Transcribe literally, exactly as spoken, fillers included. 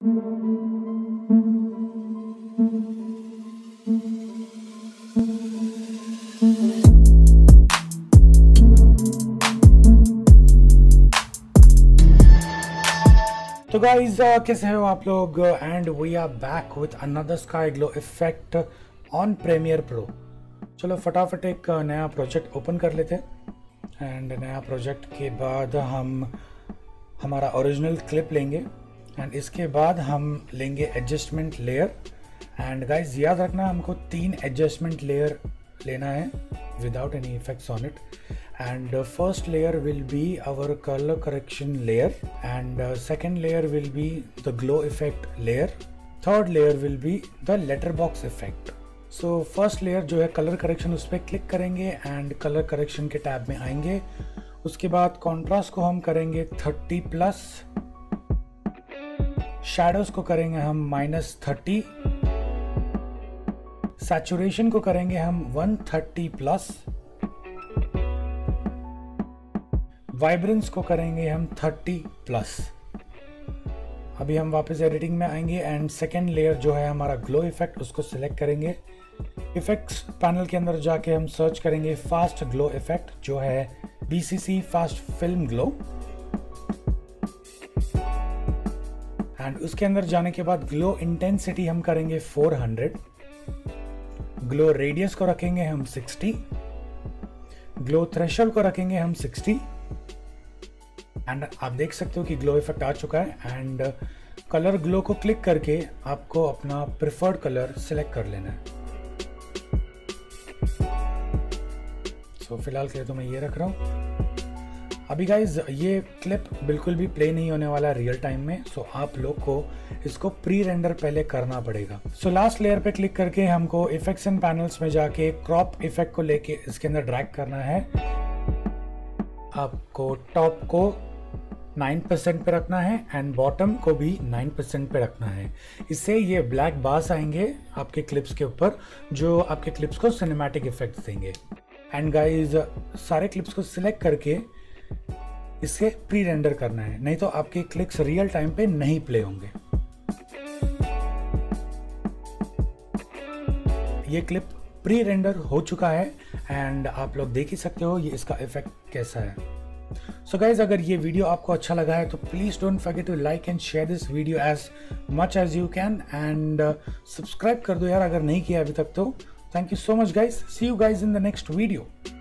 तो guys uh, कैसे हो आप लोग, and we are back with another sky glow effect on Premiere Pro. चलो फटाफट एक नया प्रोजेक्ट ओपन कर लेते हैं एंड नया प्रोजेक्ट के बाद हम हमारा ओरिजिनल क्लिप लेंगे एंड इसके बाद हम लेंगे एडजस्टमेंट लेयर। एंड गाइज याद रखना हमको तीन एडजस्टमेंट लेयर लेना है without any effects on it. And uh, first layer will be our color correction layer, and uh, second layer will be the glow effect layer, third layer will be the letterbox effect. So first layer जो है color correction, उस पर click करेंगे and color correction के tab में आएंगे। उसके बाद contrast को हम करेंगे थर्टी प्लस, shadows को करेंगे हम माइनस थर्टी, saturation को करेंगे हम वन थर्टी प्लस, वाइब्रेंस को करेंगे हम थर्टी प्लस। अभी हम वापस एडिटिंग में आएंगे एंड सेकेंड लेयर जो है हमारा ग्लो इफेक्ट, उसको सिलेक्ट करेंगे। इफेक्ट्स पैनल के अंदर जाके हम सर्च करेंगे फास्ट ग्लो इफेक्ट, जो है B C C fast film glow. And उसके अंदर जाने के बाद ग्लो इंटेंसिटी हम करेंगे फोर हंड्रेड, ग्लो रेडियस को रखेंगे हम सिक्सटी, ग्लो थ्रेशोल्ड को रखेंगे हम सिक्सटी। एंड आप देख सकते हो कि ग्लो इफेक्ट आ चुका है। एंड कलर ग्लो को क्लिक करके आपको अपना प्रिफर्ड कलर सिलेक्ट कर लेना है। सो so, फिलहाल के लिए तो मैं ये रख रहा हूँ। अभी गाइज ये क्लिप बिल्कुल भी प्ले नहीं होने वाला रियल टाइम में, सो so, आप लोग को इसको प्री रेंडर पहले करना पड़ेगा। सो लास्ट लेयर पे क्लिक करके हमको इफेक्ट्स एंड पैनल्स में जाके क्रॉप इफेक्ट को लेके इसके अंदर ड्रैग करना है। आपको टॉप को नाइन परसेंट पे रखना है एंड बॉटम को भी नाइन परसेंट पे रखना है। इससे ये ब्लैक बार्स आएंगे आपके क्लिप्स के ऊपर, जो आपके क्लिप्स को सिनेमैटिक इफेक्ट्स देंगे। एंड गाइज सारे क्लिप्स को सिलेक्ट करके इसे प्री रेंडर करना है, नहीं तो आपके क्लिप्स रियल टाइम पे नहीं प्ले होंगे। ये क्लिप प्री रेंडर हो चुका है एंड आप लोग देख ही सकते हो ये इसका इफेक्ट कैसा है। सो so गाइज अगर ये वीडियो आपको अच्छा लगा है तो please don't forget to like and share this video as much as you can, and subscribe कर दो यार अगर नहीं किया अभी तक तो। Thank you so much guys, see you guys in the next video.